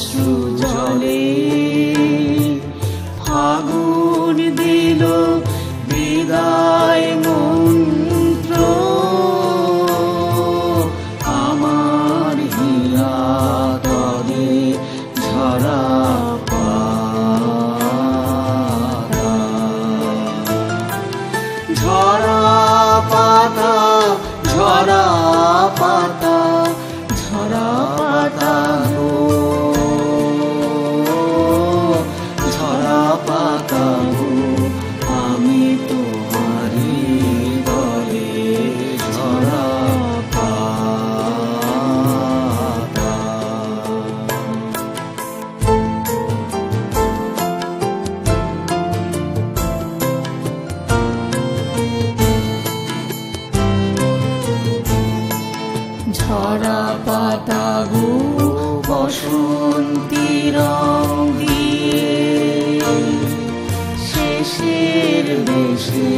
অশ্রু জলে ফাগুন দিল বিদায় মন্ত্র আমার হিয়া তলে ঝরা পাতা ঝরা পাতা ঝরা পাতা ঝরা পাতা গো ঝরা পাতা গো আমি তোমারি দলে ঝরা পাতা ঝরা পাতা গো বসন্তী রং দিয়ে শেষের বেশে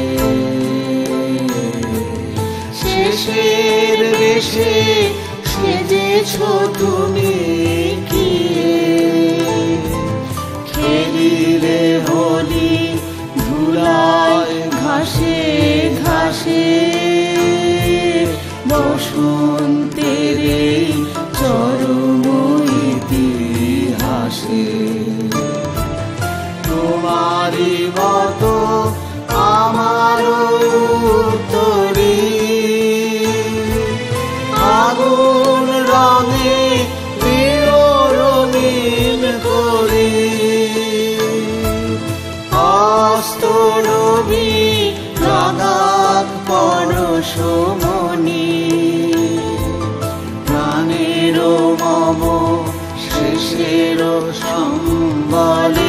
শেষের বেশে সেজেছ তুমি কি খেলিলে হোলি ধুলায় ঘাসে ঘাসে বসন্তের এই চরম ইতিহাসে তোমারই মতো আমার উত্তরী আগুন রঙে প্রিয় রঙিন করি অস্ত রবি রাগাত পরশমণি প্রাণের মম শেষের সম্বলে